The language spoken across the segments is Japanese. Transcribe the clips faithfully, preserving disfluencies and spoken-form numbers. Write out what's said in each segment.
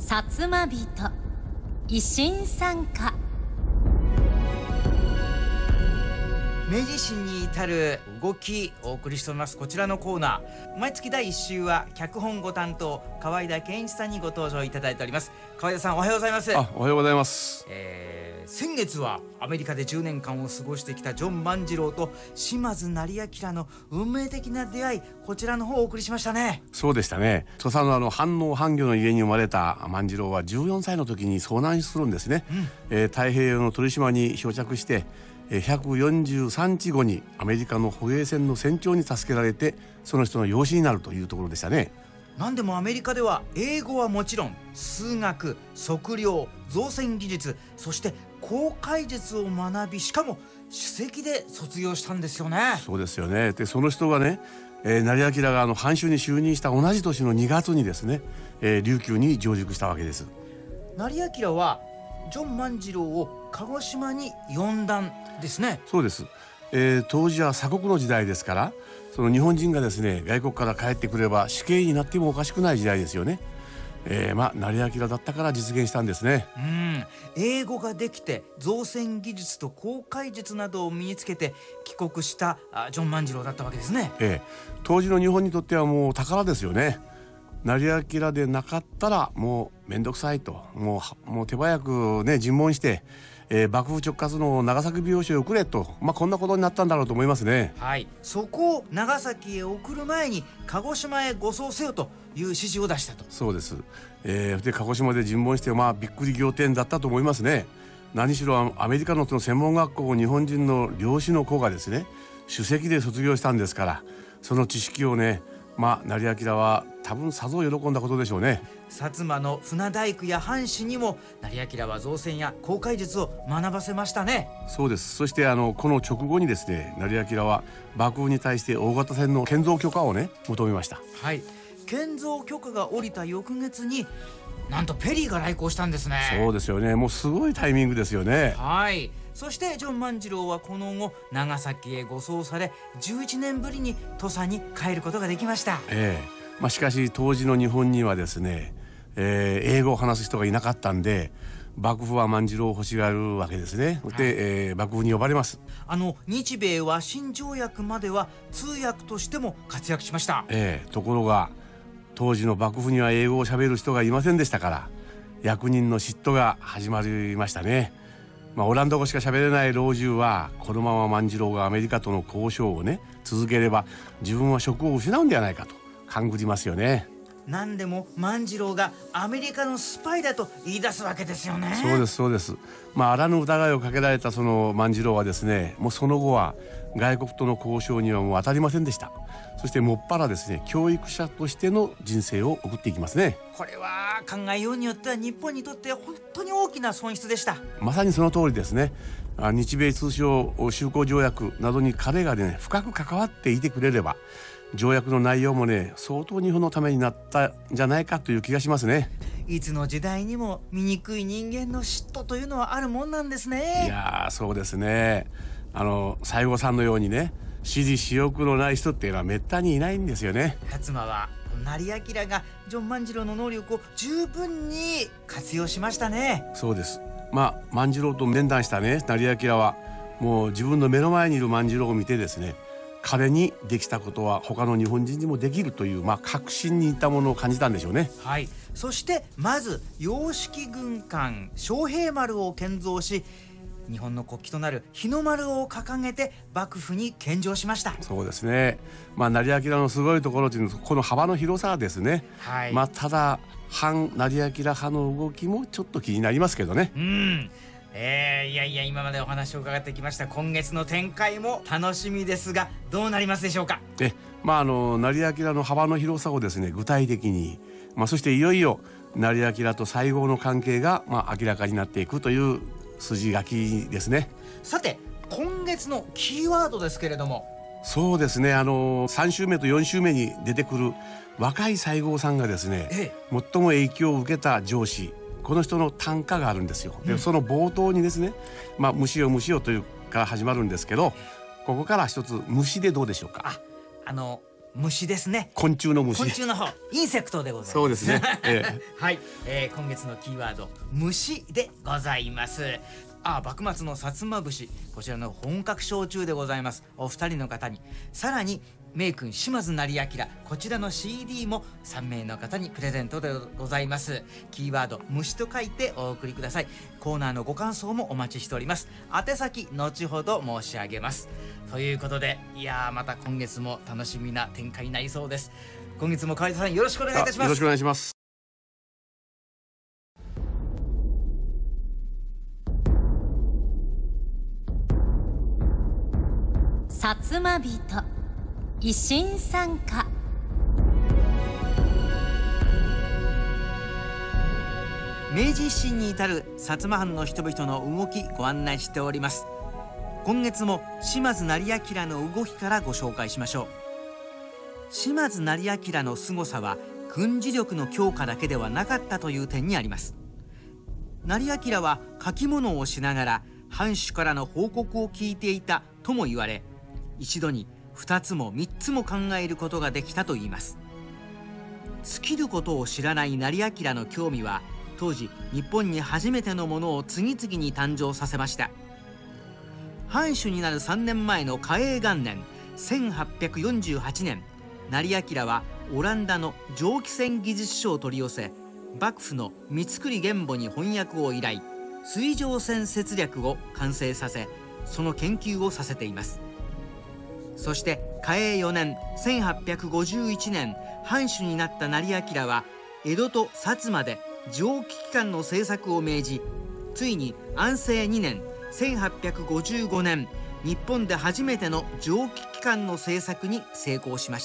薩摩人維新参加。 明治維新に至る動きをお送りしております。こちらのコーナー、毎月だいいっ週は脚本ご担当河井田健一さんにご登場いただいております。河井田さん、おはようございます。 あ、おはようございます。 えー、先月はアメリカでじゅうねんかんを過ごしてきたジョン万次郎と島津斉彬の運命的な出会い、こちらの方をお送りしましたね。 そうでしたね。土佐のあの藩農藩漁の家に生まれた万次郎はじゅうよんさいの時に遭難するんですね、うんえー、太平洋の鳥島に漂着してひゃくよんじゅうさんにちごにアメリカの捕鯨船の船長に助けられて、その人の養子になるというところでしたね。 何でもアメリカでは英語はもちろん数学、測量、造船技術、そして航海術を学び、しかも首席で卒業したんですよね。 そうですよね。でその人がね、えー、斉彬があの藩主に就任した同じ年のにがつにですね、えー、琉球に上陸したわけです。 斉彬はジョン万次郎を鹿児島に呼んだんですね。 そうです、えー、当時は鎖国の時代ですから、その日本人がですね外国から帰ってくれば死刑になってもおかしくない時代ですよね。えー、まあ斉彬だったから実現したんですね。 うん英語ができて造船技術と航海術などを身につけて帰国したジョン万次郎だったわけですね。 えー、当時の日本にとってはもう宝ですよね。斉彬でなかったらもうめんどくさいと、もう、もう手早くね尋問して、えー、幕府直轄の長崎病床へ送れと、まあ、こんなことになったんだろうと思いますね。 はい、そこを長崎へ送る前に鹿児島へ護送せよという指示を出したと。 そうです、えー、で鹿児島で尋問して、まあ、びっくり仰天だったと思いますね。何しろアメリカのその専門学校を日本人の漁師の子がですね首席で卒業したんですから、その知識をね、まあ、斉彬は多分さぞ喜んだことでしょうね。 薩摩の船大工や藩士にも斉彬は造船や航海術を学ばせましたね。 そうです。そしてあのこの直後にですね斉彬は幕府に対して大型船の建造許可をね求めました。 はい、建造許可が下りた翌月になんとペリーが来航したんですね。 そうですよね。もうすごいタイミングですよね。 はい、そしてジョン万次郎はこの後長崎へ護送されじゅういちねんぶりに土佐に帰ることができました。 ええまあ、しかし当時の日本にはですね、えー、英語を話す人がいなかったんで、幕府は万次郎を欲しがるわけですね。で、はいえー、幕府に呼ばれます。 あの日米和親条約までは通訳としても活躍しました。 ええところが当時の幕府には英語をしゃべる人がいませんでしたから、役人の嫉妬が始まりましたね。まあ、オランダ語しか喋れない老中はこのまま万次郎がアメリカとの交渉をね続ければ自分は職を失うんではないかと勘ぐりますよね。 何でも万次郎がアメリカのスパイだと言い出すわけですよね。 そうですそうです。まあ、あらぬ疑いをかけられたその万次郎はですね、もうその後は外国との交渉にはもう当たりませんでした。そしてもっぱらですね教育者としての人生を送っていきますね。 これは考えようによっては日本にとって本当に大きな損失でした。 まさにその通りですね。日米通商修好条約などに彼がね深く関わっていてくれれば、条約の内容もね相当日本のためになったんじゃないかという気がしますね。 いつの時代にも醜い人間の嫉妬というのはあるもんなんですね。 いやーそうですね。あの西郷さんのようにね私利私欲のない人っていうのはめったにいないんですよね。 薩摩は斉彬がジョン万次郎の能力を十分に活用しましたね。 そうです。まあ万次郎と面談したね斉彬はもう自分の目の前にいる万次郎を見てですね、彼にできたことは他の日本人にもできるという、まあ、確信にいったものを感じたんでしょうね。 はい、そしてまず洋式軍艦昌平丸を建造し、日本の国旗となる日の丸を掲げて幕府に献上しました。 そうですね。まあ斉彬のすごいところというのはこの幅の広さですね。 はい、 まあただ反斉彬派の動きもちょっと気になりますけどね。 うんえー、いやいや今までお話を伺ってきました。今月の展開も楽しみですがどうなりますでしょうか。 えまああの斉彬の幅の広さをですね具体的に、まあ、そしていよいよ斉彬と西郷の関係が、まあ、明らかになっていくという筋書きですね。 さて今月のキーワードですけれども。 そうですね、あのさん週目とよん週目に出てくる若い西郷さんがですね、ええ、最も影響を受けた上司、この人の短歌があるんですよ。で、うん、その冒頭にですね、まあ、虫よ虫よというから始まるんですけど、ここから一つ虫でどうでしょうか。 あ、あの虫ですね。 昆虫の虫。 昆虫の方、インセクトでございます。 そうですね。ええ、 はい、えー、今月のキーワード虫でございます。あ、幕末の薩摩節、こちらの本格焼酎でございます。お二人の方に、さらに名君島津成明、こちらの シーディー もさんめいの方にプレゼントでございます。キーワード虫と書いてお送りください。コーナーのご感想もお待ちしております。宛先後ほど申し上げます。ということで、いやー、また今月も楽しみな展開になりそうです。今月も川井さん、よろしくお願いいたします。 よろしくお願いします。 薩摩人維新参加。 明治維新に至る薩摩藩の人々の動き、ご案内しております。今月も島津成明の動きからご紹介しましょう。島津成明の凄さは軍事力の強化だけではなかったという点にあります。成明は書き物をしながら藩主からの報告を聞いていたとも言われ、一度に二つも三つも考えることができたといいます。尽きることを知らない成明の興味は、当時日本に初めてのものを次々に誕生させました。藩主になるさんねんまえの嘉永元年せんはっぴゃくよんじゅうはちねん、成明はオランダの蒸気船技術書を取り寄せ、幕府の三栗玄母に翻訳を依頼、水上船節略を完成させ、その研究をさせています。そして嘉永よねんせんはっぴゃくごじゅういちねん、藩主になった成明は江戸と薩摩で蒸気機関の製作を命じ、ついに安政にねんせんはっぴゃくごじゅうごねん、日本で初めての蒸気機関の製作に成功しました。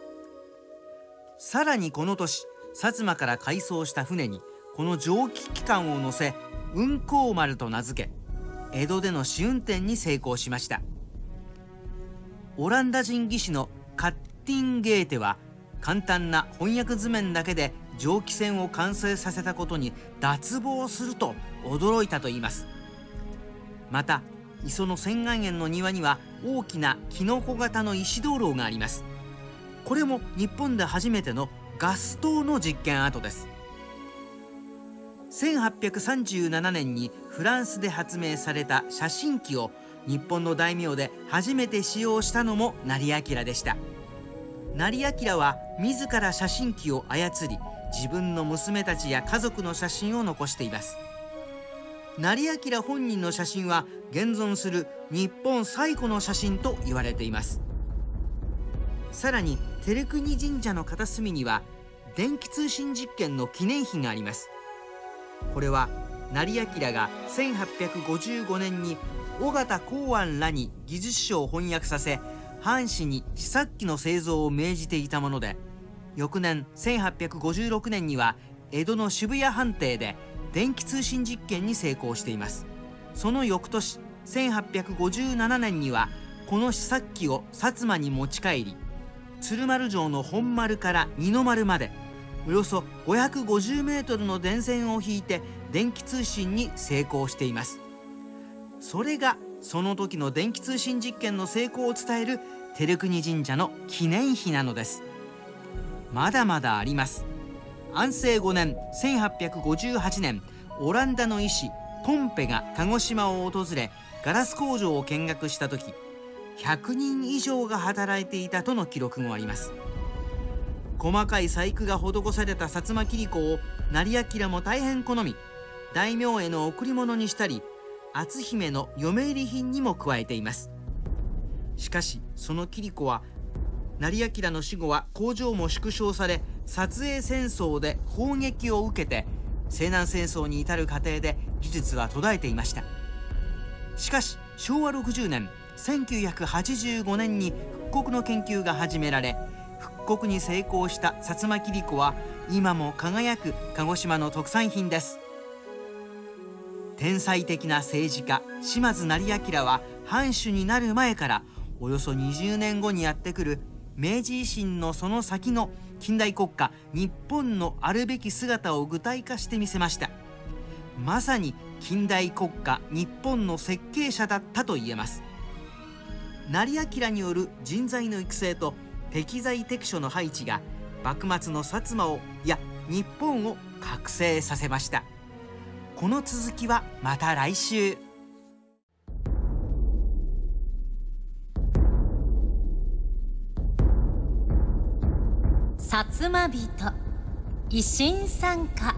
さらにこの年、薩摩から改装した船にこの蒸気機関を乗せ、運航丸と名付け、江戸での試運転に成功しました。オランダ人技師のカッティンゲーテは、簡単な翻訳図面だけで蒸気船を完成させたことに脱帽すると驚いたといいます。また磯の仙巌園の庭には大きなキノコ型の石灯籠があります。これも日本で初めてのガス灯の実験跡です。せんはっぴゃくさんじゅうななねんにフランスで発明された写真機を日本の大名で初めて使用したのも成明でした。成明は自ら写真機を操り、自分の娘たちや家族の写真を残しています。成明本人の写真は現存する日本最古の写真と言われています。さらに照国神社の片隅には電気通信実験の記念碑があります。これは成明がせんはっぴゃくごじゅうごねんに尾形公安らに技術書を翻訳させ、藩士に試作機の製造を命じていたもので、翌年せんはっぴゃくごじゅうろくねんには江戸の渋谷藩邸で電気通信実験に成功しています。その翌年せんはっぴゃくごじゅうななねんにはこの試作機を薩摩に持ち帰り、鶴丸城の本丸から二の丸までおよそごひゃくごじゅうメートルの電線を引いて電気通信に成功しています。それがその時の電気通信実験の成功を伝える照国神社の記念碑なのです。まだまだあります。安政ごねんせんはっぴゃくごじゅうはちねん、オランダの医師ポンペが鹿児島を訪れ、ガラス工場を見学した時、ひゃくにん以上が働いていたとの記録もあります。細かい細工が施された薩摩切子を成明も大変好み、大名への贈り物にしたり、篤姫の嫁入り品にも加えています。しかしその切子は成明の死後は工場も縮小され、薩英戦争で砲撃を受けて西南戦争に至る過程で技術は途絶えていました。しかししょうわろくじゅうねんせんきゅうひゃくはちじゅうごねんに復刻の研究が始められ、復刻に成功した薩摩切子は今も輝く鹿児島の特産品です。天才的な政治家島津成明は藩主になる前からおよそにじゅうねんごにやってくる明治維新のその先の近代国家日本のあるべき姿を具体化してみせました。まさに近代国家日本の設計者だったと言えます。成明による人材の育成と適材適所の配置が幕末の薩摩をいや日本を覚醒させました。この続きはまた来週。 薩摩人維新参加。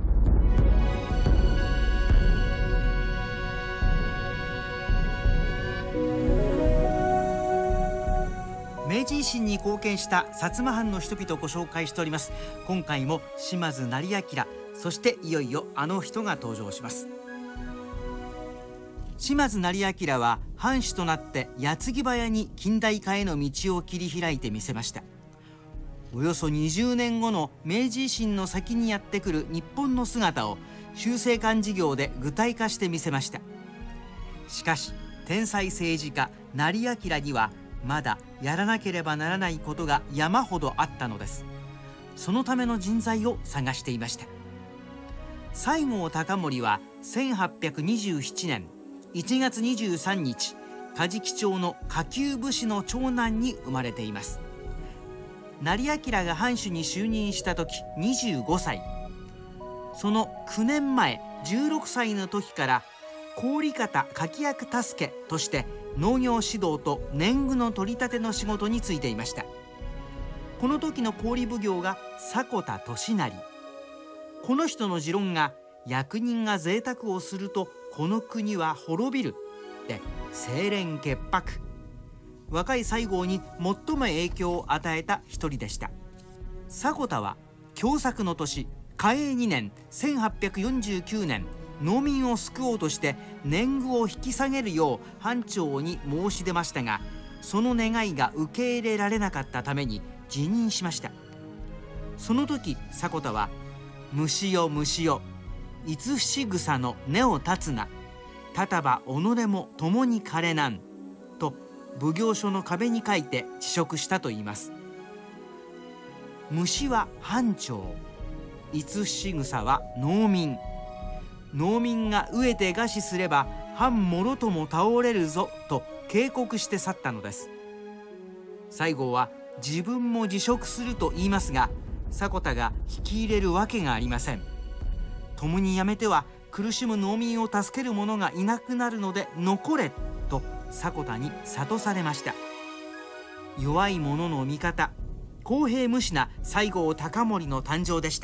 明治維新に貢献した薩摩藩の人々をご紹介しております。今回も島津斉彬、そしていよいよあの人が登場します。島津斉彬は藩主となって矢継ぎ早に近代化への道を切り開いてみせました。およそにじゅうねんごの明治維新の先にやってくる日本の姿を修正館事業で具体化してみせました。しかし天才政治家斉彬にはまだやらなければならないことが山ほどあったのです。そのための人材を探していました。西郷隆盛はせんはっぴゃくにじゅうななねんいちがつにじゅうさんにち、梶木町の下級武士の長男に生まれています。斉彬が藩主に就任した時にじゅうごさい、そのきゅうねんまえじゅうろくさいの時から郡方柿役助けとして農業指導と年貢の取り立ての仕事に就いていました。この時の郡奉行が迫田利成。この人の持論が、役人が贅沢をするとこの国は滅びるで清廉潔白、若い西郷に最も影響を与えた一人でした。迫田は凶作の年嘉永にねんせんはっぴゃくよんじゅうきゅうねん、農民を救おうとして年貢を引き下げるよう藩長に申し出ましたが、その願いが受け入れられなかったために辞任しました。その時迫田は「虫よ虫よ、いつふし草の根を断つな、たたば己も共に枯れなん」と奉行所の壁に書いて辞職したといいます。虫は藩長、いつふし草は農民。農民が飢えて餓死すれば藩もろとも倒れるぞと警告して去ったのです。西郷は自分も辞職すると言いますが、迫田が引き入れるわけがありません。共にやめては苦しむ農民を助ける者がいなくなるので残れと迫田に諭されました。弱い者の味方、公平無私な西郷隆盛の誕生でした。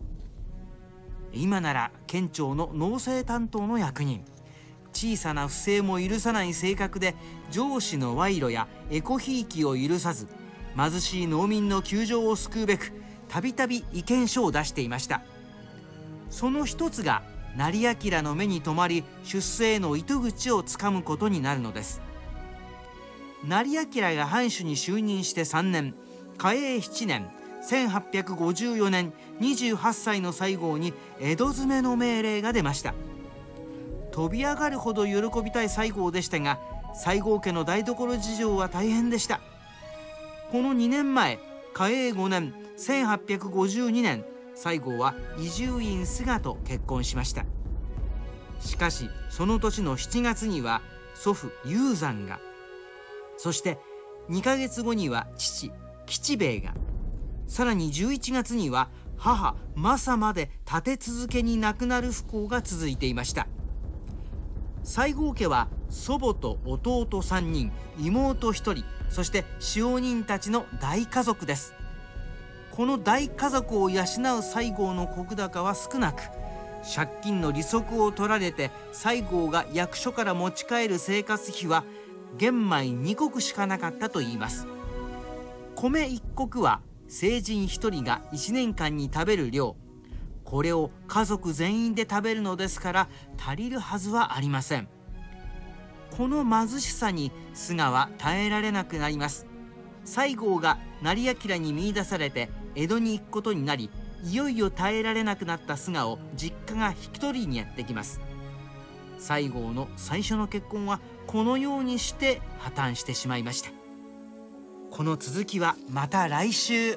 今なら県庁の農政担当の役人、小さな不正も許さない性格で上司の賄賂やエコひいきを許さず、貧しい農民の窮状を救うべくたびたび意見書を出していました。その一つが斉彬の目に留まり、出世への糸口をつかむことになるのです。斉彬が藩主に就任してさんねん、嘉永ななねんせんはっぴゃくごじゅうよねん、にじゅうはっさいの西郷に江戸詰めの命令が出ました。飛び上がるほど喜びたい西郷でしたが、西郷家の台所事情は大変でした。このにねんまえ、嘉永ごねんせんはっぴゃくごじゅうにねん、西郷は伊集院菅と結婚しました。しかしその年のしちがつには祖父雄山が、そしてにかげつごには父吉兵衛が、さらにじゅういちがつには母政まで立て続けに亡くなる不幸が続いていました。西郷家は祖母と弟さんにん、妹ひとり、そして使用人たちの大家族です。この大家族を養う西郷の石高は少なく、借金の利息を取られて西郷が役所から持ち帰る生活費は玄米にこくしかなかったといいます。米いっこくは成人ひとりがいちねんかんに食べる量、これを家族全員で食べるのですから足りるはずはありません。この貧しさに菅は耐えられなくなります。西郷が斉彬に見出されて江戸に行くことになり、いよいよ耐えられなくなった菅を実家が引き取りにやってきます。西郷の最初の結婚はこのようにして破綻してしまいました。この続きはまた来週。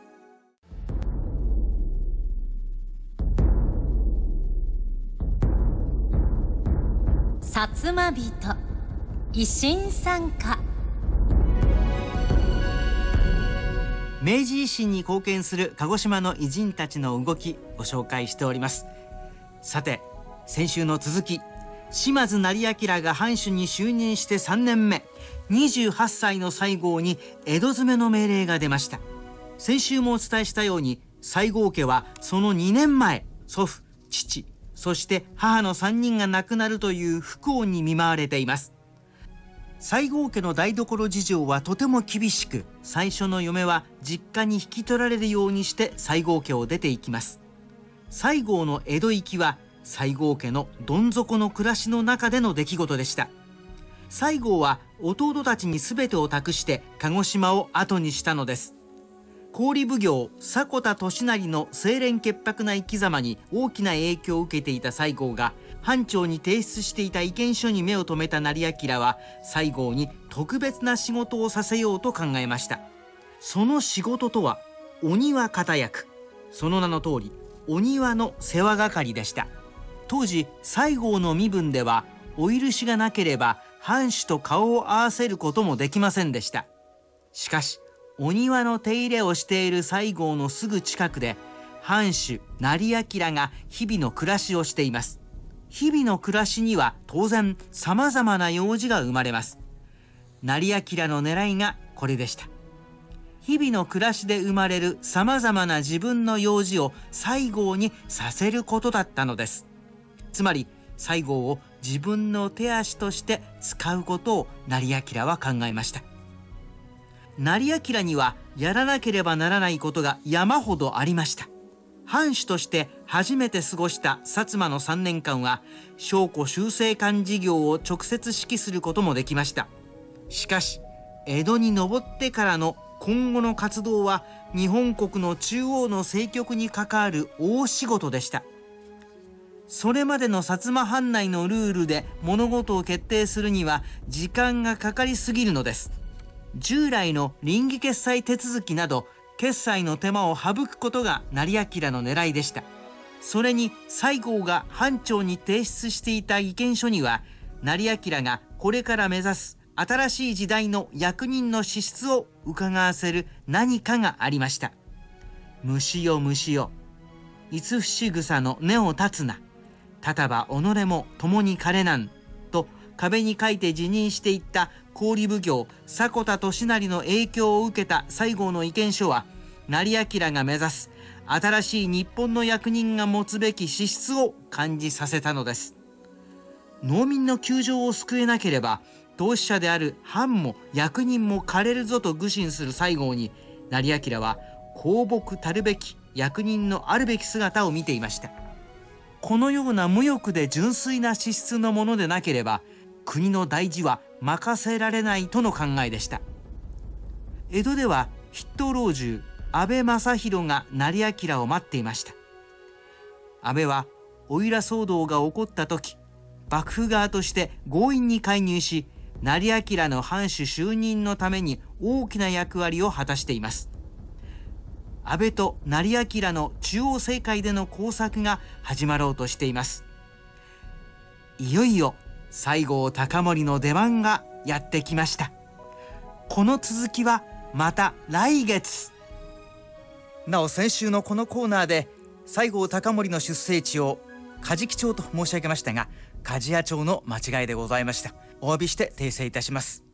薩摩人維新参加。 明治維新に貢献する鹿児島の偉人たちの動きご紹介しております。さて先週の続き、島津斉彬が藩主に就任してさんねんめ、にじゅうはっさいの西郷に江戸詰めの命令が出ました。先週もお伝えしたように、西郷家はそのにねんまえ、祖父、父、そして母のさんにんが亡くなるという不幸に見舞われています。西郷家の台所事情はとても厳しく、最初の嫁は実家に引き取られるようにして西郷家を出ていきます。西郷の江戸行きは西郷家のどん底の暮らしの中での出来事でした。西郷は弟たちに全てを託して鹿児島を後にしたのです。郡奉行迫田利成の清廉潔白な生き様に大きな影響を受けていた西郷が、藩庁に提出していた意見書に目を留めた斉彬は、西郷に特別な仕事をさせようと考えました。その仕事とはお庭方役、その名の通りお庭の世話係でした。当時西郷の身分ではお許しがなければ藩主と顔を合わせることもできませんでした。しかしお庭の手入れをしている西郷のすぐ近くで、藩主斉彬が日々の暮らしをしています。日々の暮らしには当然さまざまな用事が生まれます。斉彬の狙いがこれでした。日々の暮らしで生まれるさまざまな自分の用事を西郷にさせることだったのです。つまり西郷を自分の手足として使うことを斉彬は考えました。斉彬にはやらなければならないことが山ほどありました。藩主として初めて過ごした薩摩のさんねんかんは商庫修正館事業を直接指揮することもできました。しかし江戸に上ってからの今後の活動は日本国の中央の政局に関わる大仕事でした。それまでの薩摩藩内のルールで物事を決定するには時間がかかりすぎるのです。従来の稟議決裁手続きなど決裁の手間を省くことが斉彬の狙いでした。それに西郷が藩庁に提出していた意見書には、斉彬がこれから目指す新しい時代の役人の資質を伺わせる何かがありました。虫よ虫よ、いつ伏草の根を断つな、たたば己も共に枯なんと壁に書いて辞任していった郡奉行迫田利成の影響を受けた西郷の意見書は、斉彬が目指す新しい日本の役人が持つべき資質を感じさせたのです。農民の窮状を救えなければ当事者である藩も役人も枯れるぞと愚心する西郷に、斉彬は公僕たるべき役人のあるべき姿を見ていました。このような無欲で純粋な資質のものでなければ国の大事は任せられないとの考えでした。江戸では筆頭老中安倍正弘が斉彬を待っていました。安倍はおいら騒動が起こった時、幕府側として強引に介入し、斉彬の藩主就任のために大きな役割を果たしています。安倍と斉彬の中央政界での工作が始まろうとしています。いよいよ西郷隆盛の出番がやってきました。この続きはまた来月。なお先週のこのコーナーで西郷隆盛の出生地を梶木町と申し上げましたが、梶屋町の間違いでございました。お詫びして訂正いたします。